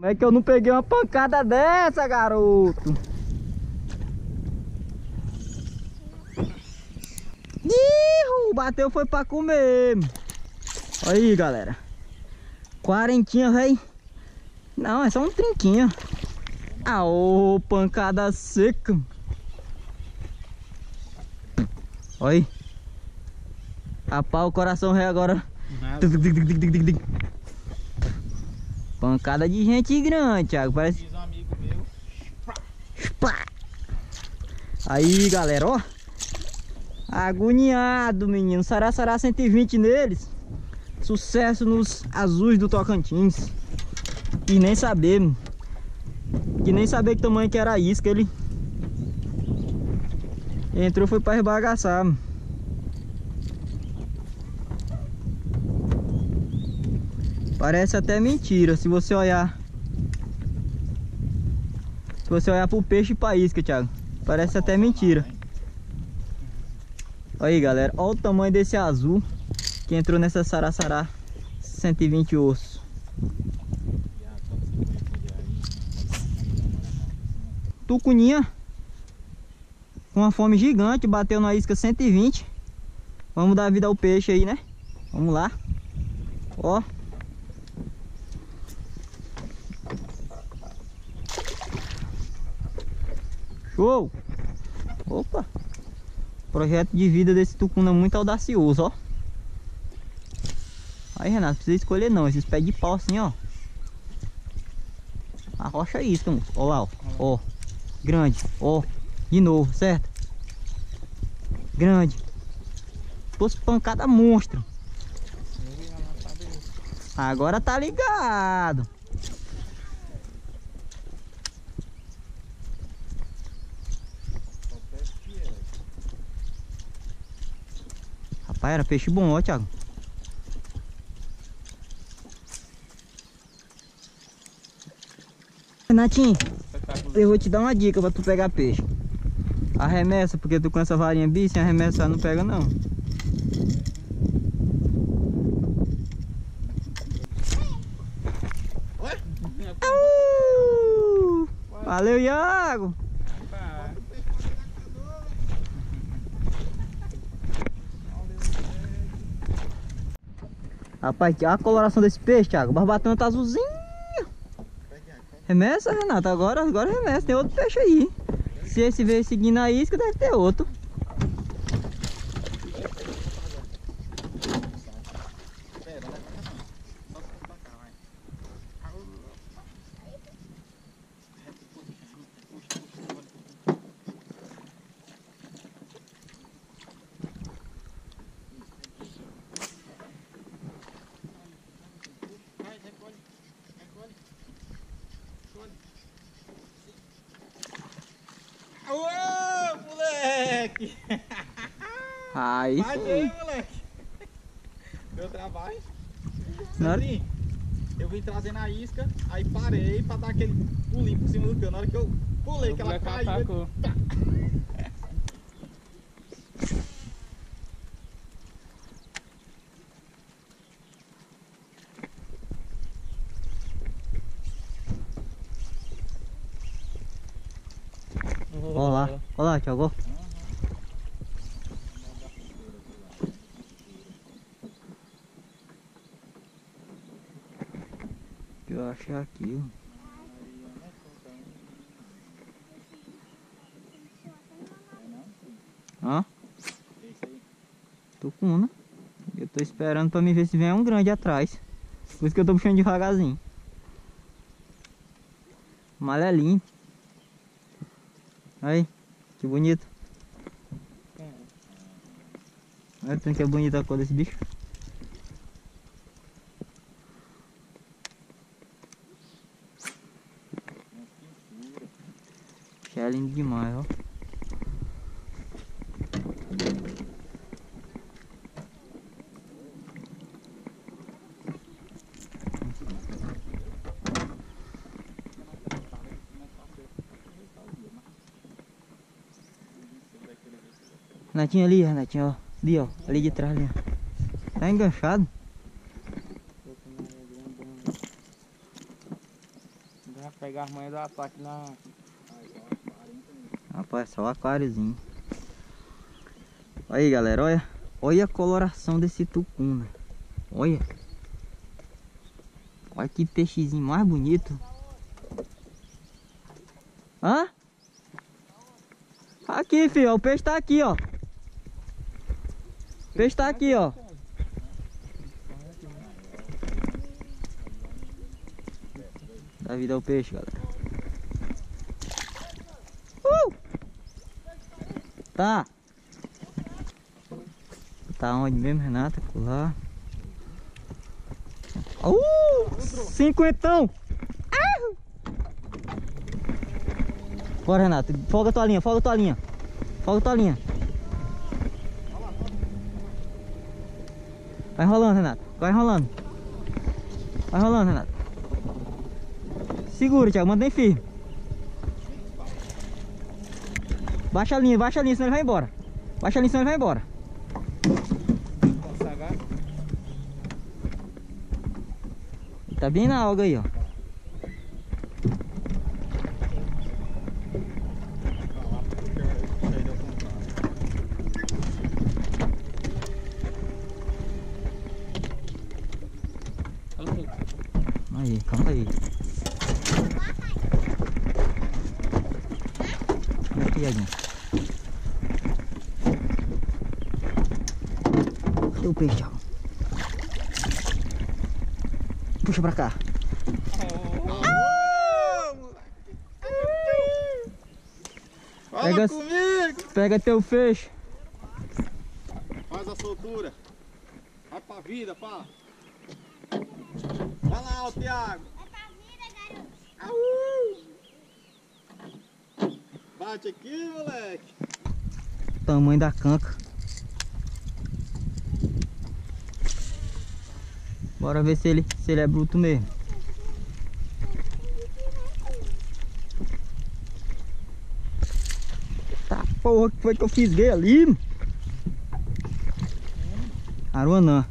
Como é que eu não peguei uma pancada dessa, garoto? Ihu, bateu foi pra comer. Olha aí, galera. Quarentinha, velho. Não, é só um trinquinho. Aô, pancada seca. Olha aí. Rapaz, o coração rei agora. Pancada de gente grande, Thiago. Parece. Diz um amigo meu. Aí, galera, ó. Agoniado, menino. Sará 120 neles. Sucesso nos azuis do Tocantins. E nem saber, mano. Que nem saber que tamanho que era a isca. Ele entrou, foi pra rebagaçar, mano. Parece até mentira se você olhar. Se você olhar pro peixe e pra isca, Thiago. Parece até mentira. Olha aí, galera. Olha o tamanho desse azul que entrou nessa Sará 120 ossos. Tucuninha com uma fome gigante, bateu na isca 120. Vamos dar vida ao peixe aí, né? Vamos lá. Ó. Show! Opa! Projeto de vida desse tucuna é muito audacioso, ó. Aí, Renato, não precisa escolher não. Esses pés de pau assim, ó. Arrocha isca, moço. Ó lá, ó. Ó. Grande. Ó. De novo, certo? Grande. Fosse pancada monstro. Agora tá ligado. Rapaz, era peixe bom, ó, Thiago. Renatinho, eu vou te dar uma dica pra tu pegar peixe. Arremessa, porque tu com essa varinha bi, sem arremessar não pega não. Valeu, Iago! Rapaz, olha a coloração desse peixe, Thiago. O barbatana tá azulzinho. Remessa, Renato. Agora remessa. Tem outro peixe aí. Se esse veio seguindo a isca, deve ter outro. Ô, moleque! Aí Valeu, moleque! Meu trabalho. Na hora... Sandrinho, eu vim trazendo a isca, aí parei pra dar aquele pulinho por cima do cano. Na hora que eu pulei, que ela caiu. Olha lá, Thiago. Deixa eu achar aqui, ó. Hã? Tucuna. Eu tô esperando pra me ver se vem um grande atrás. Por isso que eu tô puxando devagarzinho. Amarelinho. Aí, que bonito. Olha tanto que é bonita a cor desse bicho. É lindo demais, ó. Renatinho ali, Renatinho, ó. Ali, ó. Ali de trás, ali, ó. Tá enganchado. pegar as manhas do ataque na... Rapaz, só o aquáriozinho. Aí, galera, olha. Olha a coloração desse tucuna. Olha. Olha que peixezinho mais bonito. Hã? Aqui, filho, o peixe tá aqui, ó. O peixe tá aqui, ó. Dá vida ao peixe, galera. Tá. Tá onde mesmo, Renata? Lá. Cinquentão. Bora, Renata. Folga a tua linha, folga a tua linha. Folga a tua linha. Vai enrolando, Renata. Vai enrolando. Vai enrolando, Renata. Segura, Thiago. Mantém firme. Baixa a linha, senão ele vai embora. Baixa a linha, senão ele vai embora. Tá bem na alga aí, ó. Aí, calma aí. Aqui, Edinho. Cadê o peixe, Thiago? Puxa pra cá. Fala comigo! Pega teu peixe. Faz a soltura. Vai pra vida, pá. Vai lá, ó, Thiago. Vai pra vida, garoto. Bate aqui, moleque. Tamanho da canca. Bora ver se ele é bruto mesmo. Tá porra, que foi que eu fisguei ali? Aruanã.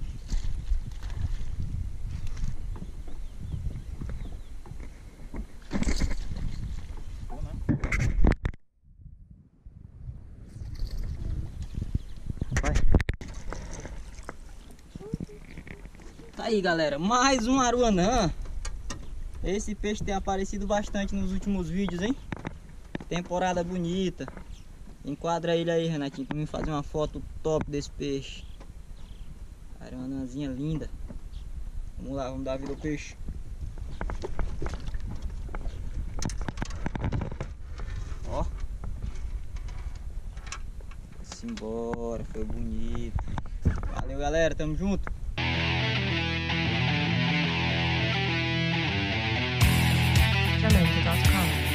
Tá aí, galera, mais um aruanã. Esse peixe tem aparecido bastante nos últimos vídeos, hein? Temporada bonita. Enquadra ele aí, Renatinho, pra mim fazer uma foto top desse peixe. Aruanãzinha linda. Vamos lá, vamos dar vida ao peixe. Ó. Simbora, foi bonito. Valeu, galera, tamo junto. Jamaica.com